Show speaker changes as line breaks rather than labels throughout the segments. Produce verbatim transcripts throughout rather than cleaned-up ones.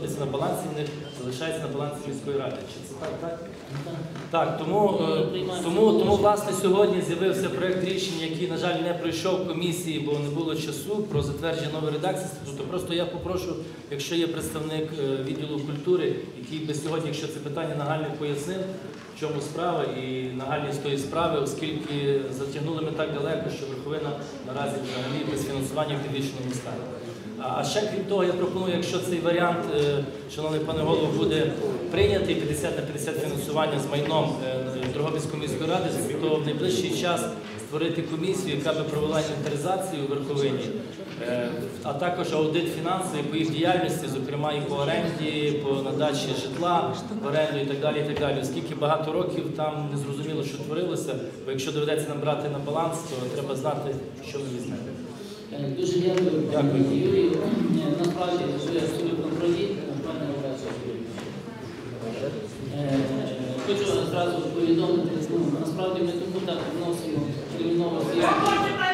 знаходяться на балансі, вони залишаються на балансі міської ради. Чи це так? Так, так тому, тому, тому власне сьогодні з'явився проєкт рішення, який, на жаль, не пройшов комісії, бо не було часу про затвердження нової редакції статуту. Просто я попрошу, якщо є представник відділу культури, який би сьогодні, якщо це питання нагальне, пояснив, в чому справа і нагальність тої справи, оскільки затягнули ми так далеко, що Верховина наразі взагалі без фінансування в підвищеному стані. А ще крім того, я пропоную, якщо цей варіант, шановний пане голово, буде прийнятий п'ятдесят на п'ятдесят фінансування з майном Дрогобицької міської ради, то в найближчий час створити комісію, яка би провела інвентаризацію у Верховині, а також аудит фінансовий по їх діяльності, зокрема і по оренді, по надачі житла, в оренду і так далі, і так далі. Оскільки багато років там не зрозуміло, що творилося, бо якщо доведеться нам брати на баланс, то треба знати, що ми візьмемо.
Дуже дякую, дякую. Юрію. Насправді, ви абсолютно праві, пане Олеже. Хочу зразу повідомити, насправді ми тому так вносимо терміново заяву.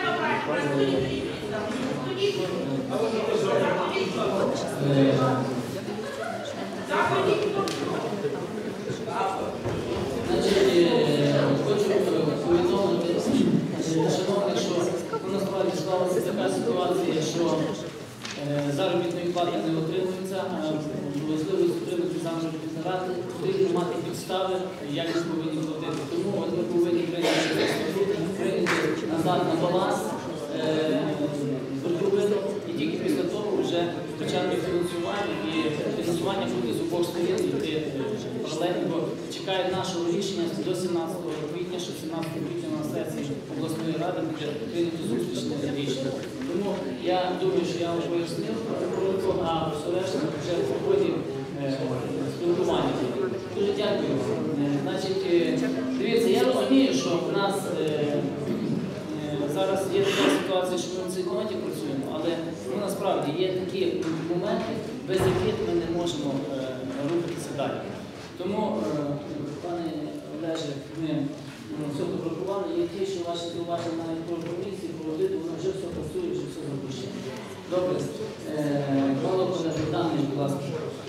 Хочу повідомити, шановні, що насправді склалася така ситуація, що заробітної плати не отримується, а можливість отримати заробітні плати потрібно мати підстави, як ми повинні платити. Тому от ми повинні прийняти назад на баланс Верховину і тільки після того вже почати фінансування. І фінансування буде з обох сторін йти паралельно, бо чекають нашого рішення до сімнадцятого квітня, що сімнадцятого квітня на сесії обласної ради буде прийнято зустрічне рішення. Тому я думаю, що я вам пояснив, а все решта вже в ході спілкування. Дуже дякую. Значить, дивіться, я розумію, що в нас зараз є така ситуація, що ми в цій команді працюємо, але ну, насправді є такі моменти, без яких ми не можемо рухатися далі. Тому, пане Олеже, ми все попрокували, є ті, що ваші зауваження навіть про комісії, про аудит, воно вже все працює, вже все запущено. Добре. Павло Богданович, будь ласка.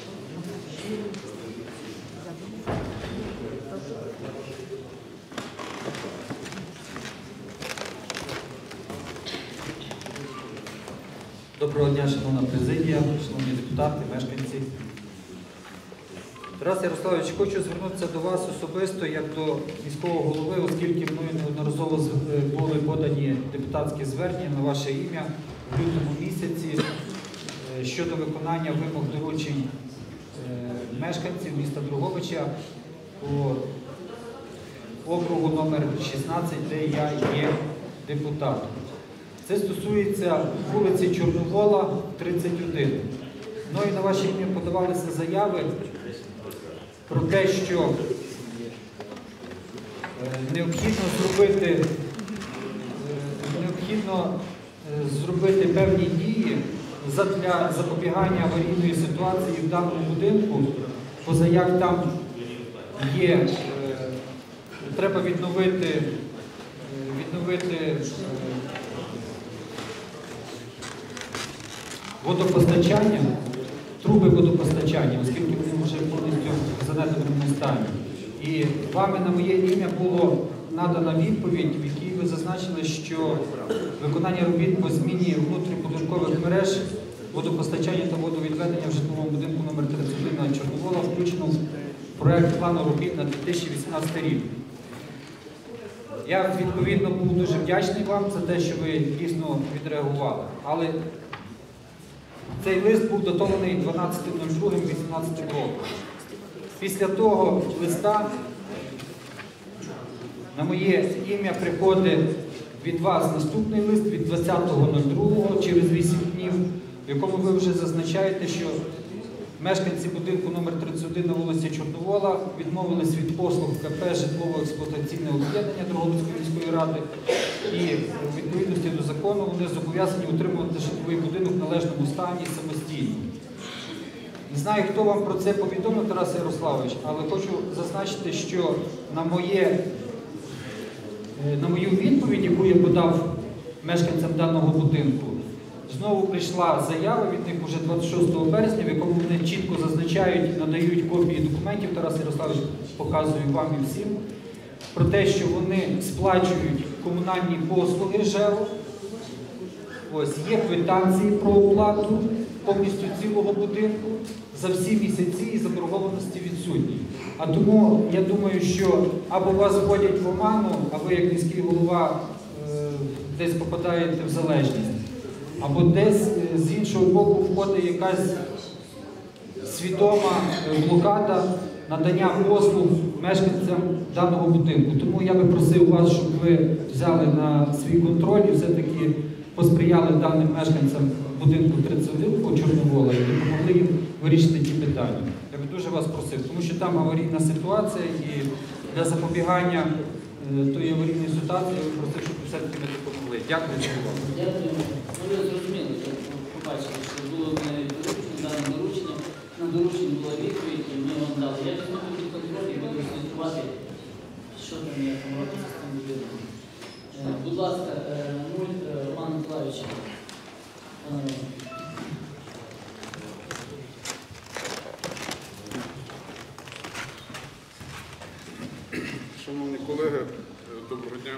Доброго дня, шановна президія, шановні депутати, мешканці. Тарас Ярославович, хочу звернутися до вас особисто, як до міського голови, оскільки мною неодноразово були подані депутатські звернення на ваше ім'я в лютому місяці щодо виконання вимог доручень мешканців міста Дрогобича по округу номер шістнадцять, де я є депутатом. Це стосується вулиці Чорновола, тридцять один. Мною на ваше ім'я подавалися заяви про те, що необхідно зробити, необхідно зробити певні дії для запобігання аварійної ситуації в даному будинку, поза як там є, треба відновити, відновити водопостачання, труби водопостачання, оскільки вони вже повністю в занедбаному стані. І вами на моє ім'я було надана відповідь, в якій ви зазначили, що виконання робіт по зміні внутрібудинкових мереж водопостачання та водовідведення в житловому будинку номер тридцять один на Чорновола включено в проєкт плану робіт на дві тисячі вісімнадцятий рік. Я, відповідно, був дуже вдячний вам за те, що ви дійсно відреагували. Але цей лист був датований дванадцятого другого вісімнадцятого року. Після того листа на моє ім'я приходить від вас наступний лист від двадцятого другого через вісім днів, в якому ви вже зазначаєте, що мешканці будинку номер тридцять один на вулиці Чорновола відмовились від послуг КП «Житлово-експлуатаційне об'єднання» Дрогобицької міської ради і у відповідності до закону вони зобов'язані утримувати житловий будинок в належному стані самостійно. Не знаю, хто вам про це повідомив, Тарас Ярославович, але хочу зазначити, що на, моє, на мою відповідь, яку я подав мешканцям даного будинку, знову прийшла заява від них уже двадцять шостого березня, в якому вони чітко зазначають, зазначають, надають копії документів, Тарас Ярославович показує вам і всім, про те, що вони сплачують комунальні послуги ЖЕО. Ось, є квитанції про оплату повністю цілого будинку за всі місяці і заборгованості відсутні. А тому я думаю, що або вас вводять в оману, а ви як міський голова е, десь попадаєте в залежність, або десь е, з іншого боку входить якась свідома е, блокада надання послуг мешканцям даного будинку. Тому я би просив вас, щоб ви взяли на свій контроль і все-таки посприяли даним мешканцям будинку тридцять один по Чорновола і допомогли їм вирішити ті питання. Я би дуже вас просив, тому що там аварійна ситуація і для запобігання е, тої аварійної ситуації я би просив, щоб все-таки ми допомогли. Дякую за увагу.
Дякую. Ну, ви зрозуміли, що побачили, що було не доручення, дане доручення, на доручення була відповідь, і ми вам дали. Я візьму під контроль і буду слідкувати, що там є там робиться з тим будинком. Е, Будь ласка, е, Муль е, Роман Миколаївич. Е,
Шановні колеги, доброго дня.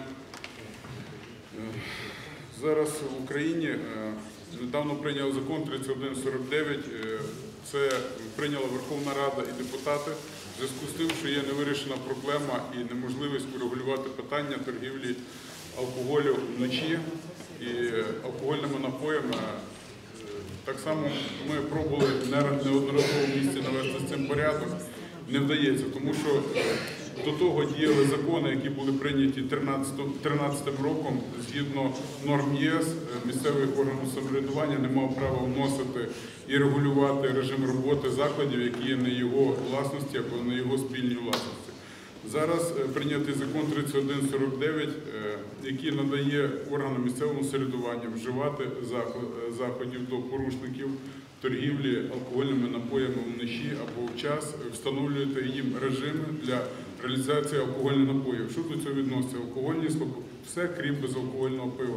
Зараз в Україні недавно прийняли закон тридцять один сорок дев'ять. Це прийняла Верховна Рада і депутати в зв'язку з тим, що є невирішена проблема і неможливість урегулювати питання торгівлі алкоголю вночі і алкогольними напоями. Так само ми пробували неодноразово в місті навести з цим порядок. Не вдається, тому що до того діяли закони, які були прийняті тринадцятим роком, згідно норм ЄС, місцевий орган самоврядування не мав права вносити і регулювати режим роботи закладів, які є на його власності або на його спільній власності. Зараз прийнятий закон тридцять один сорок дев'ять, який надає органам місцевого самоврядування вживати заходів до порушників торгівлі алкогольними напоями вночі або в час, встановлюєте їм режими для реалізації алкогольних напоїв. Що до цього відноситься? Алкогольні, все крім безалкогольного пива.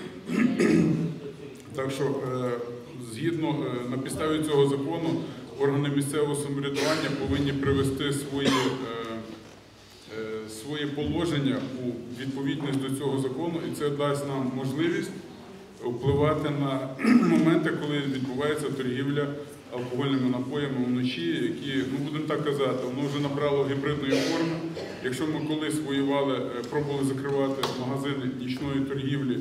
Так що, згідно, на підставі цього закону, органи місцевого самоврядування повинні привести свої, свої положення у відповідність до цього закону, і це дасть нам можливість впливати на моменти, коли відбувається торгівля алкогольними напоями вночі, які, ну будемо так казати, воно вже набрало гібридної форми. Якщо ми колись воювали, пробували закривати магазини нічної торгівлі,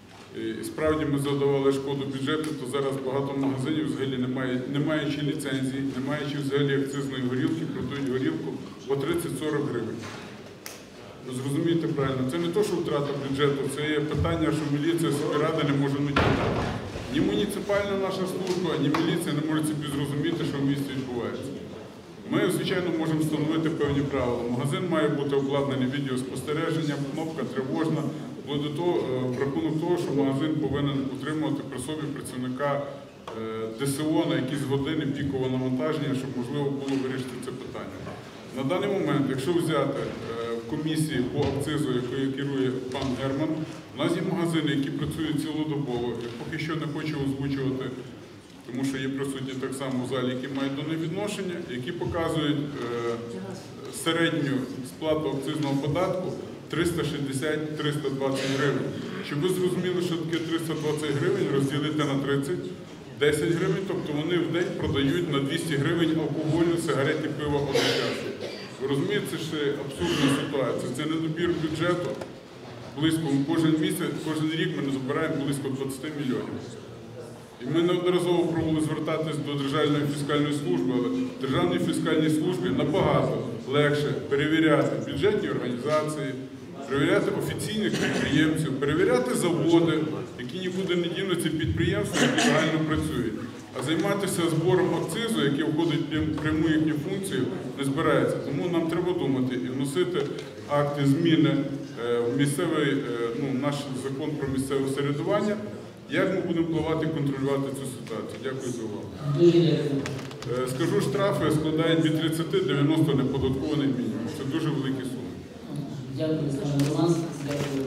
і справді ми завдавали шкоду бюджету, то зараз багато магазинів взагалі немає, не маючи ліцензії, не маючи взагалі акцизної горілки, продають горілку по тридцять-сорок гривень. Зрозумійте правильно, це не то, що втрата бюджету, це є питання, що міліція сільради не може нічого. Ні муніципальна наша служба, ні міліція не можуть собі зрозуміти, що в місті відбувається. Ми, звичайно, можемо встановити певні правила. Магазин має бути обладнаний відеоспостереженням, кнопка тривожна, до того, в рахунок того, що магазин повинен утримувати при собі працівника ДСО на якісь години пікового навантаження, щоб можливо було вирішити це питання. На даний момент, якщо взяти комісії по акцизу, якою керує пан Герман, у нас є магазини, які працюють цілодобово. Я поки що не хочу озвучувати, тому що є присутні так само в залі, які мають до них відношення, які показують е, середню сплату акцизного податку триста шістдесят - триста двадцять гривень. Щоб ви зрозуміли, що таке триста двадцять гривень, розділити на тридцять – десять гривень, тобто вони в день продають на двісті гривень алкоголю, сигарет і пива одночасно. Ви розумієте, це ще абсурдна ситуація. Це недобір бюджету. Близько кожен місяць, кожен рік ми не збираємо близько двадцять мільйонів. І ми неодноразово пробували звертатись до Державної фіскальної служби, але Державній фіскальній службі набагато легше перевіряти бюджетні організації, перевіряти офіційних підприємців, перевіряти заводи, які нікуди не дінуться, підприємства, які реально працюють. А займатися збором акцизу, який входить в пряму їхню функцію, не збирається. Тому нам треба думати і вносити акти зміни в місцевий, ну, наш закон про місцеве самоврядування, як ми будемо впливати і контролювати цю ситуацію. Дякую за увагу. Скажу, штрафи складають від тридцяти до дев'яноста неподаткований мінімум. Це дуже великі суми.
Дякую, пане Роман. Дякую.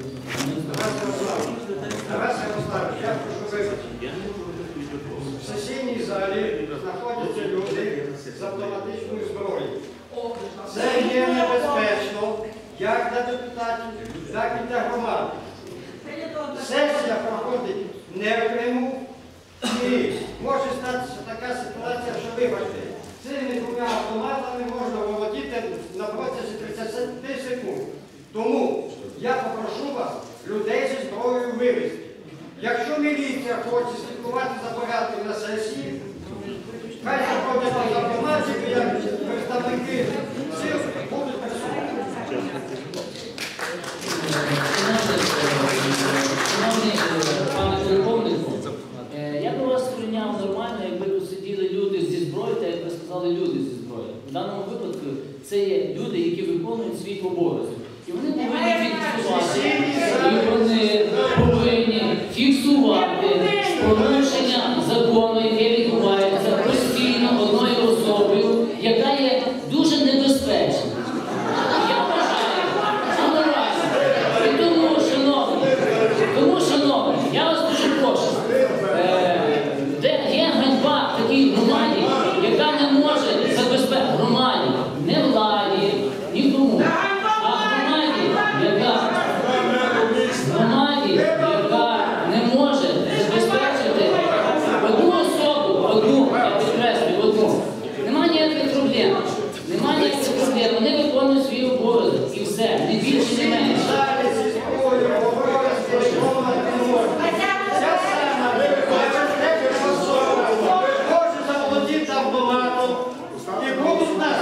Тарас Ярославович, я прошу вибачення. В сесійній залі знаходяться люди, за автоматичною зброєю. Це є небезпечно як для депутатів, так і для громади. Сесія проходить не в Криму, і може статися така ситуація, що, вибачте, цими двома автоматами можна володіти на протязі тридцяти секунд. Тому я попрошу вас людей зі зброєю вивезти. Якщо міліція хоче слідкувати за порядком на сесії, хай заходять з автоматів, як представники сил будуть присутні.
Шановний пане Полковнику, я би вас сприйняв нормально, якби тут сиділи люди зі зброєю, та як ви сказали, люди зі зброєю. В даному випадку це є люди, які виконують свій обов'язок. І вони повинні фіксувати, і вони повинні фіксувати порушення закону, яке відбувається постійно одною особою, яка є дуже небезпечна. Я вважаю, аморально. І тому, шановні, тому, шановні, я вас дуже прошу, е, де є ганьба в такій громаді, яка не може забезпечити громаді, не владі, нікому. Громаді, яка не може забезпечити одну особу, одну, я підкреслюю, одну. Нема ніяких проблем. Нема ніяких проблем. Вони виконують свій обов'язок і все, не більше, не менше.
Може заволодіти автоматом і будуть нас.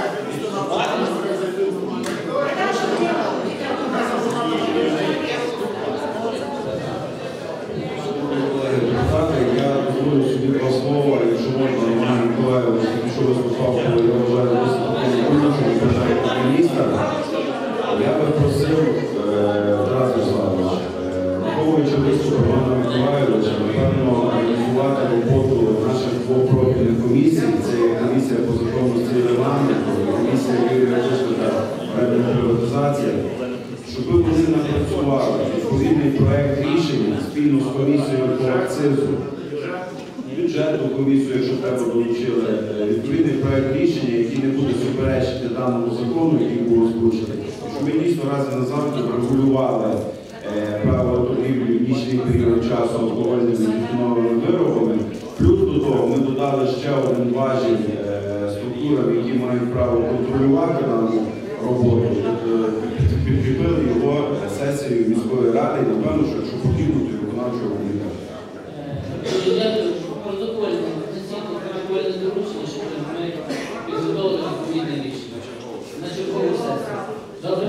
Я дозволю собі два слова, якщо можна, Роман Миколаївич, якщо ви способали, я вважаю, визначення бажаєте міністра. Я би просив, Тарас Вячеславович, враховуючи виступ Романа Миколаївича, напевно, організувати роботу наших двох профільних комісій, це є комісія по законності і регламенту, і комісія Юрія Чешка та приватизація, щоб вони напрацювали відповідний проект рішення спільно з комісією по акцизу, бюджетну комісію, якщо треба, долучили відповідний проект рішення, який не буде суперечити даному закону, який був озвучений, щоб ми дійсно раз і назавжди регулювали правила торгівлі в нічний період часу алкогольними і тютюновими виробами. Плюс до того ми додали ще один важіль структурам, які мають право контролювати дану роботу. Підкріпили його сесією міської ради і, напевно, що якщо потрібно, то виконавчого комітету.
Дякую. Протокольне, протокольне доручення, щоб ми підготовили відповідне рішення на чергову сесію. Добре?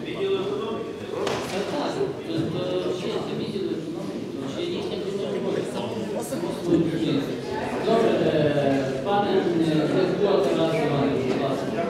Так, так. Тобто ще є відділи економіки, ще їхня робота. Добре, пане Григорій Тарас Іванович, будь ласка.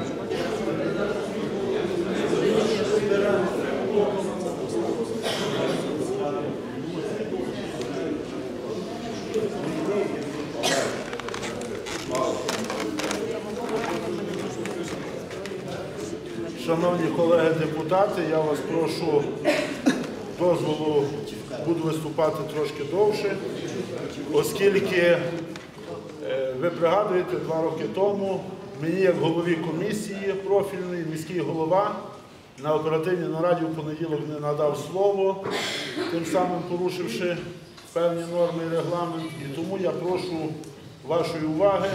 Шановні колеги-депутати, я вас прошу дозволу, буду виступати трошки довше, оскільки, ви пригадуєте, два роки тому мені, як голові комісії профільної, міський голова на оперативній нараді в понеділок не надав слово, тим самим порушивши певні норми і регламент, і тому я прошу вашої уваги.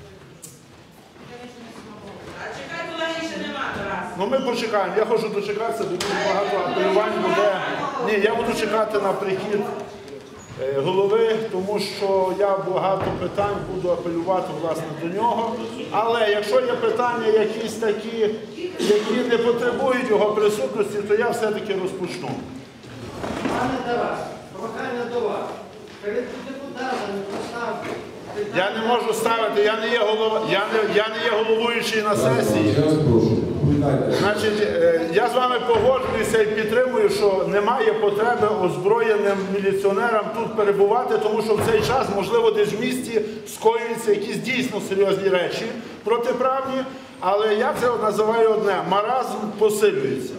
Ну ми почекаємо, я хочу дочекатися, бо дуже багато апелювань буде. Ні, я буду чекати на прихід голови, тому що я багато питань буду апелювати, власне, до нього. Але якщо є питання якісь такі, які не потребують його присутності, то я все-таки розпочну.
Пане Тарас, прохання до вас. Перед депутатами поставте.
Я не можу ставити, я не є голова, я не, я не є головуючий на сесії.
Я вас прошу, відповідайте.
Значить, я з вами погоджуюся і підтримую, що немає потреби озброєним міліціонерам тут перебувати, тому що в цей час, можливо, десь в місті скоюються якісь дійсно серйозні речі протиправні, але я це називаю одне – маразм посилюється.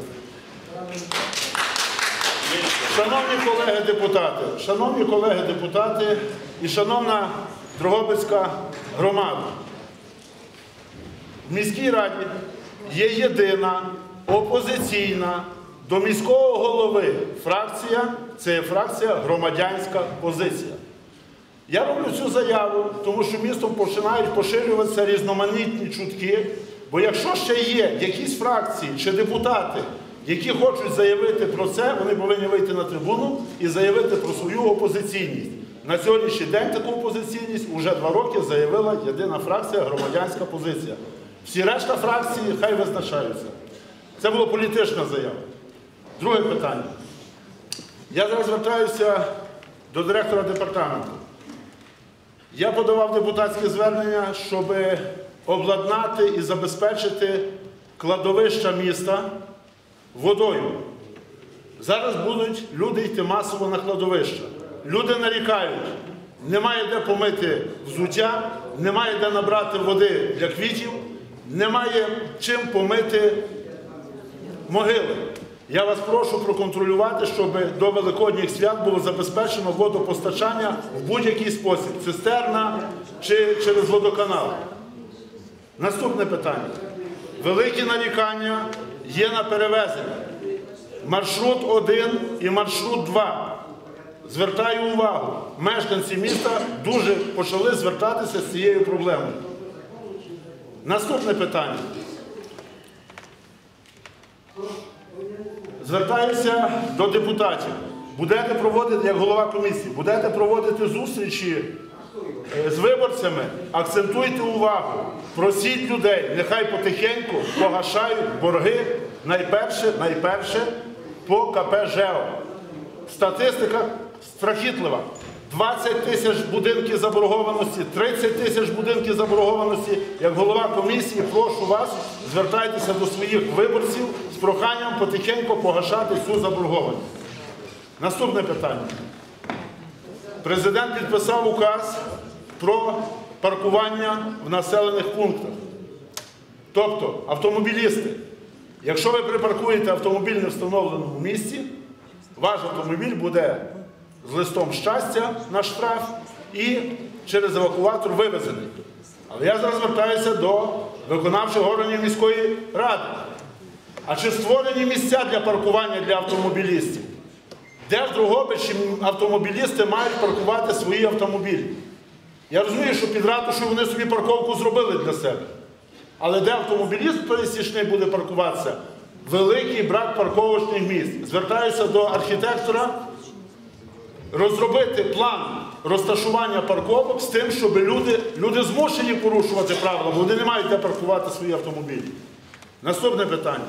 Шановні колеги-депутати, шановні колеги-депутати і шановна Дрогобицька громада, в міській раді є єдина опозиційна до міського голови фракція, це є фракція «Громадянська позиція». Я роблю цю заяву, тому що містом починають поширюватися різноманітні чутки, бо якщо ще є якісь фракції чи депутати, які хочуть заявити про це, вони повинні вийти на трибуну і заявити про свою опозиційність. На сьогоднішній день таку опозиційність вже два роки заявила єдина фракція «Громадянська позиція». Всі решта фракції хай визначаються. Це була політична заява. Друге питання. Я зараз звертаюся до директора департаменту. Я подавав депутатське звернення, щоб обладнати і забезпечити кладовища міста водою. Зараз будуть люди йти масово на кладовища. Люди нарікають, немає де помити взуття, немає де набрати води для квітів, немає чим помити могили. Я вас прошу проконтролювати, щоб до Великодніх свят було забезпечено водопостачання в будь-який спосіб, цистерна чи через водоканал. Наступне питання. Великі нарікання є на перевезення. Маршрут один і маршрут два. Звертаю увагу, мешканці міста дуже почали звертатися з цією проблемою. Наступне питання. Звертаюся до депутатів. Будете проводити, як голова комісії, будете проводити зустрічі з виборцями, акцентуйте увагу, просіть людей, нехай потихеньку погашають борги найперше, найперше по ка пе ЖЕО. Статистика страхітлива. двадцять тисяч будинків заборгованості, тридцять тисяч будинків заборгованості. Як голова комісії, прошу вас, звертайтеся до своїх виборців з проханням потихеньку погашати цю заборгованість. Наступне питання. Президент підписав указ про паркування в населених пунктах. Тобто, автомобілісти, якщо ви припаркуєте автомобіль не в встановленому місці, ваш автомобіль буде з листом щастя на штраф і через евакуатор вивезений. Але я зараз звертаюся до виконавчих органів міської ради. А чи створені місця для паркування для автомобілістів? Де в Дрогобичі автомобілісти мають паркувати свої автомобілі? Я розумію, що під ратушою вони собі парковку зробили для себе. Але де автомобіліст пересічний буде паркуватися? Великий брак парковочних місць. Звертаюся до архітектора розробити план розташування парковок з тим, щоб люди, люди змушені порушувати правила, бо вони не мають де паркувати свої автомобілі. Наступне питання.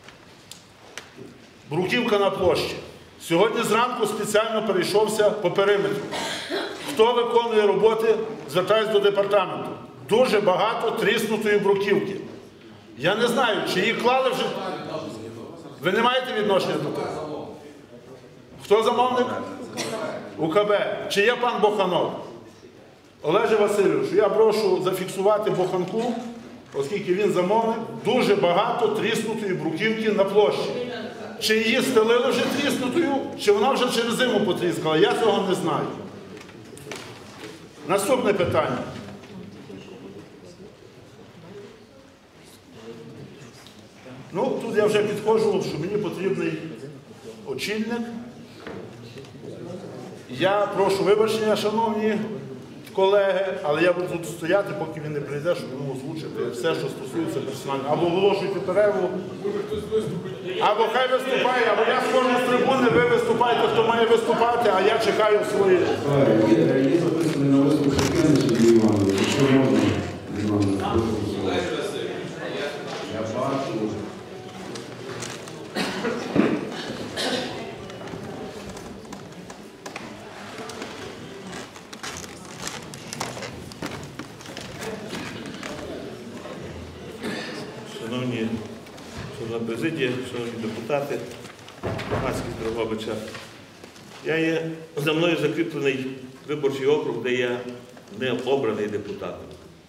Бруківка на площі. Сьогодні зранку спеціально перейшовся по периметру. Хто виконує роботи, звертаюсь до департаменту. Дуже багато тріснутої бруківки. Я не знаю, чи її клали вже... Ви не маєте відношення до того? Хто замовник? у ка бе. Чи є пан Боханов? Олеже Васильовичу, я прошу зафіксувати Боханку, оскільки він замовник, дуже багато тріснутої бруківки на площі. Чи її стелили вже тріснутою, чи вона вже через зиму потріскала, я цього не знаю. Наступне питання. Ну, тут я вже підходжу, що мені потрібний очільник. Я прошу вибачення, шановні колеги, але я буду тут стояти, поки він не прийде, щоб йому озвучити все, що стосується персонально. Або оголошуйте перерву, або хай виступає, або я схожу з трибуни, ви виступайте, хто має виступати, а я чекаю свої.
Є, є записаний на виступ Шевченко Сергій Іванович, якщо можна, Іванович, я бачу.
Шановні, шановна президія, шановні депутати, громадськість Дрогобича. Я є, за мною закріплений виборчий округ, де я не обраний депутатом.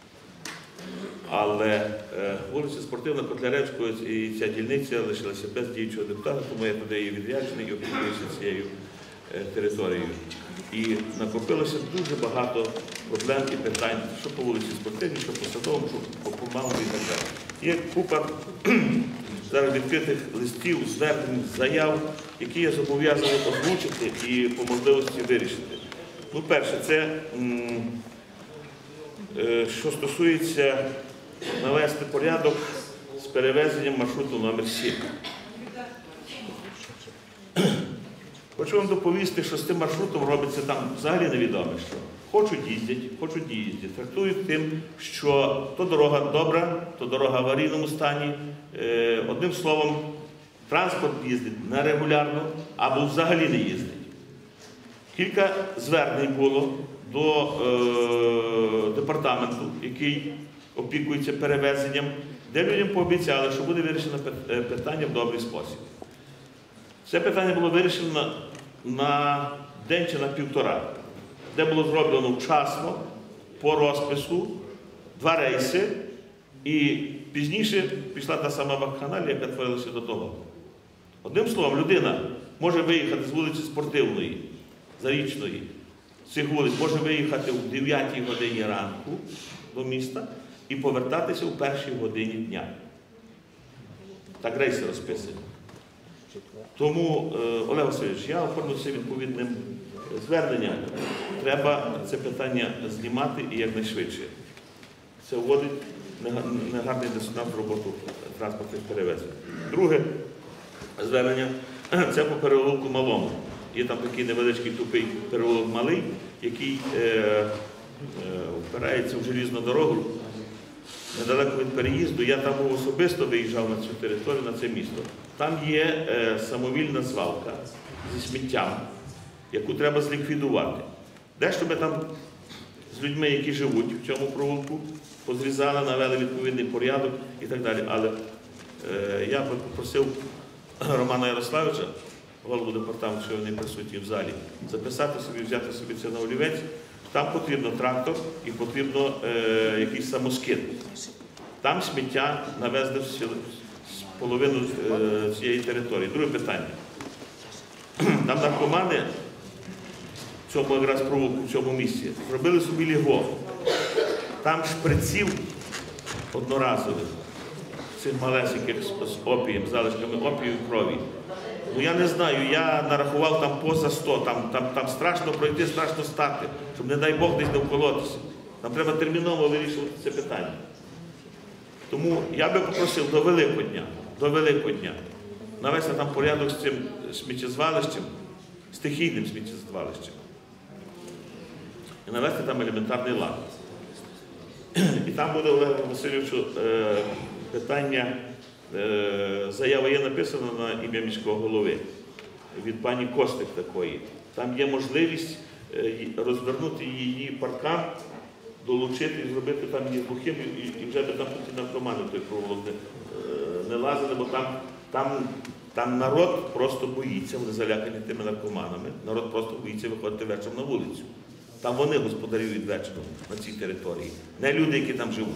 Але е, вулиця Спортивна Котляревського і ця дільниця лишилася без діючого депутата, тому я туди і відряджений, і опікуюся цією е, територією. І накопилося дуже багато проблем і питань, що по вулиці Спортивній, що по Садовому, що по Малому і так далі. Є купа зараз відкритих листів, звернень, заяв, які я зобов'язаний озвучити і по можливості вирішити. Ну, перше, це що стосується навести порядок з перевезенням маршруту номер сім. Хочу вам доповісти, що з тим маршрутом робиться там взагалі невідомо що. Хочуть їздять, хочуть їздять. Трактують тим, що то дорога добра, то дорога в аварійному стані. Е, одним словом, транспорт їздить нерегулярно або взагалі не їздить. Кілька звернень було до е, департаменту, який опікується перевезенням, де людям пообіцяли, що буде вирішено питання в добрий спосіб. Це питання було вирішено на день чи на півтора, де було зроблено вчасно, по розпису, два рейси, і пізніше пішла та сама вакханалія, яка творилася до того. Одним словом, людина може виїхати з вулиці Спортивної, Зарічної, з цих вулиць може виїхати в дев'ятій годині ранку до міста і повертатися у першій годині дня. Так рейси розписані. Тому, Олег Васильович, я оформлюся відповідним зверненням. Треба це питання знімати і якнайшвидше. Це вводить негарний дисонанс в роботу транспортних перевезень. Друге звернення – це по переулку Малому. Є там такий невеличкий тупий переулок Малий, який е, е, впирається в желізну дорогу недалеко від переїзду. Я там був особисто, виїжджав на цю територію, на це місто. Там є е, самовільна звалка зі сміттям, яку треба зліквідувати. Дещо ми там з людьми, які живуть в цьому провулку, позрізали, навели відповідний порядок і так далі. Але е, я би попросив Романа Ярославича, голову департаменту, що вони присутні в залі, записати собі, взяти собі це на олівець. Там потрібно трактор і потрібно е, якийсь самоскид. Там сміття навезли з половину е, цієї території. Друге питання. Там наркомани в цьому якраз провулку, в цьому місці, зробили собі лігво. Там шприців одноразових, цих малесеньких з опієм, залишками опію і крові. Ну я не знаю, я нарахував там поза сто, там, там, там страшно пройти, страшно стати, щоб, не дай Бог, десь не вколотися. Нам треба терміново вирішувати це питання. Тому я би попросив до Великодня, до Великодня навести там порядок з цим сміттєзвалищем, стихійним сміттєзвалищем. І навести там елементарний лад. І там буде, Олег Васильовичу, питання, заява є написана на ім'я міського голови від пані Костик такої. Там є можливість розвернути її паркан, долучити і зробити там її глухим, і вже би там ті наркомани той провулок не, не лазили, бо там, там, там народ просто боїться, вони залякані тими наркоманами, народ просто боїться виходити вечором на вулицю. Там вони господарюють вечором на цій території, не люди, які там живуть.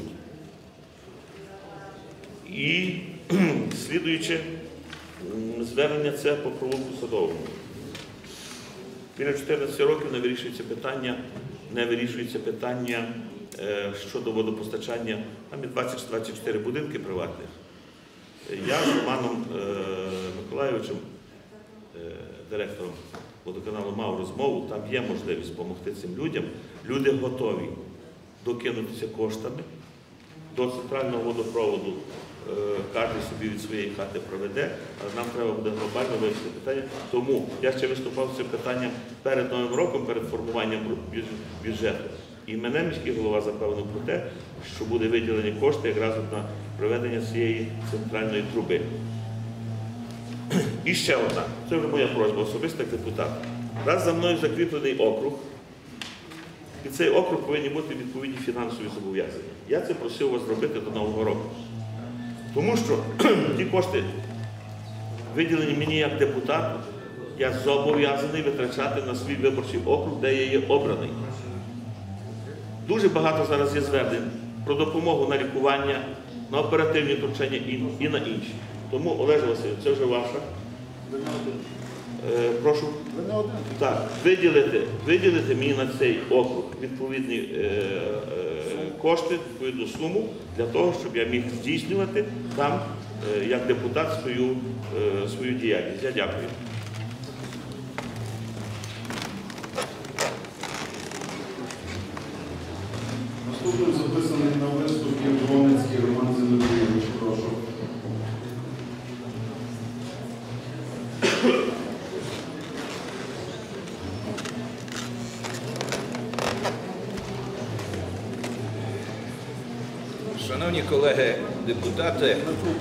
І слідуюче звернення це по провулку Садовому. Біля чотирнадцяти років не вирішується питання, не вирішується питання е, щодо водопостачання. Там є двадцять двадцять чотири будинки приватних. Я з Романом е, Миколайовичем, е, директором водоканалу, мав розмову, там є можливість допомогти цим людям. Люди готові докинутися коштами до центрального водопроводу. Кожен собі від своєї хати проведе, але нам треба буде глобально вирішити питання. Тому я ще виступав з цим питанням перед Новим роком, перед формуванням бюджету. І мене міський голова запевнив про те, що буде виділені кошти якраз на проведення цієї центральної труби. І ще одна, це вже моя просьба особиста як депутат. Раз за мною закріплений округ, і цей округ повинні бути відповідні фінансові зобов'язання. Я це просив вас зробити до Нового року. Тому що ті кошти, виділені мені як депутату, я зобов'язаний витрачати на свій виборчий округ, де я є обраний. Дуже багато зараз є звернень про допомогу на лікування, на оперативні втручання і, і на інші. Тому, Олеже Васильович, це вже ваша. Е, прошу. Так, виділити, виділити мені на цей округ відповідні е, е, кошти, відповідну суму для того, щоб я міг здійснювати там е, як депутат свою, е, свою діяльність. Я дякую.
Наступним записаний на виступ є Дзвоницький Роман Зіновійович. Прошу.
Шановні колеги депутати,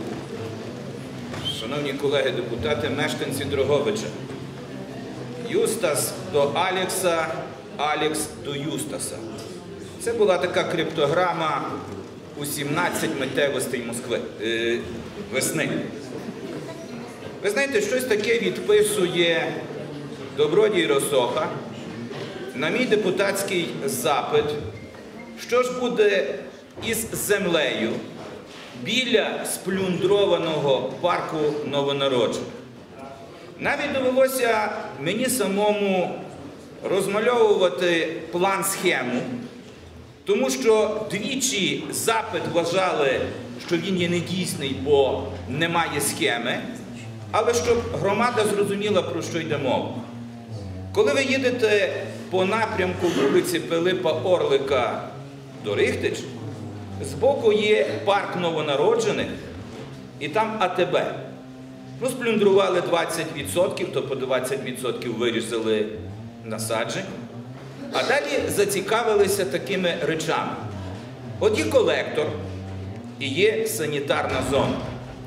шановні колеги депутати, мешканці Дрогобича. Юстас до Алікса, Алікс до Юстаса. Це була така криптограма у сімнадцять миттєвостей Москви, е, весни. Ви знаєте, щось таке відписує Добродій Росоха на мій депутатський запит, що ж буде із землею біля сплюндрованого парку новонароджених. Навіть довелося мені самому розмальовувати план-схему, тому що двічі запит вважали, що він є недійсний, бо немає схеми, але щоб громада зрозуміла, про що йде мова. Коли ви їдете по напрямку вулиці Пилипа Орлика до Рихтич, збоку є парк новонароджених, і там А Те Бе. Ну, сплюндрували двадцять відсотків, то по двадцять відсотків вирізали насаджень. А далі зацікавилися такими речами. От є колектор і є санітарна зона.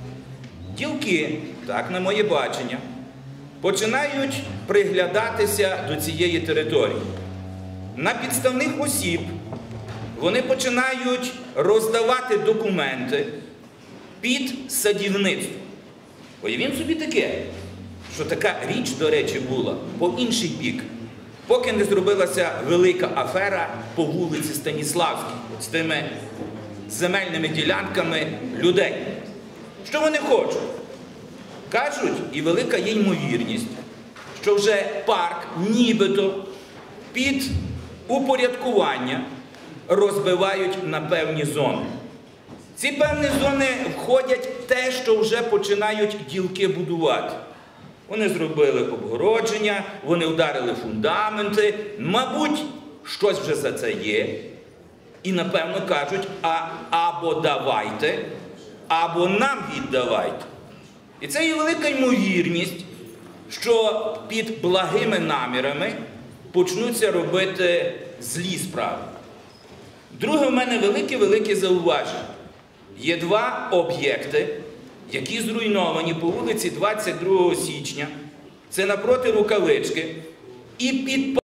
Ділки, так на моє бачення, починають приглядатися до цієї території. На підставних осіб вони починають роздавати документи під садівництво. Уявімо собі таке, що така річ, до речі, була по інший бік, поки не зробилася велика афера по вулиці Станіславській з тими земельними ділянками людей. Що вони хочуть? Кажуть, і велика є ймовірність, що вже парк нібито під упорядкування розбивають на певні зони. Ці певні зони входять в те, що вже починають ділки будувати. Вони зробили обгородження, вони вдарили фундаменти, мабуть, щось вже за це є. І, напевно, кажуть, а, або давайте, або нам віддавайте. І це є велика ймовірність, що під благими намірами почнуться робити злі справи. Друге в мене велике-велике зауваження. Є два об'єкти, які зруйновані по вулиці двадцять другого січня, це напроти Рукавички, і під